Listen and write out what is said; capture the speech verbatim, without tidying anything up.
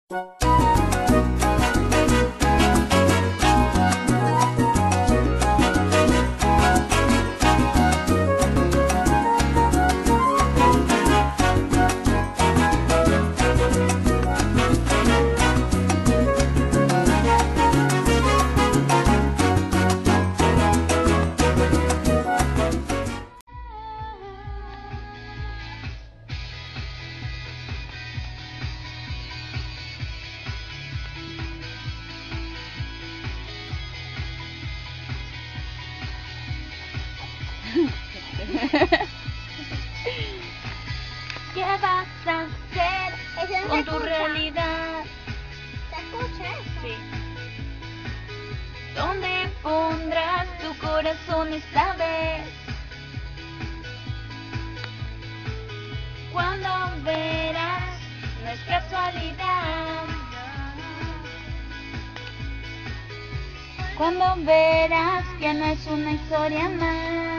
¿Qué vas a hacer Eso no con se tu escucha. realidad? ¿Se escucha eso? Sí. ¿Dónde pondrás tu corazón esta vez? Cuando verás, no es casualidad. Cuando verás que no es una historia más.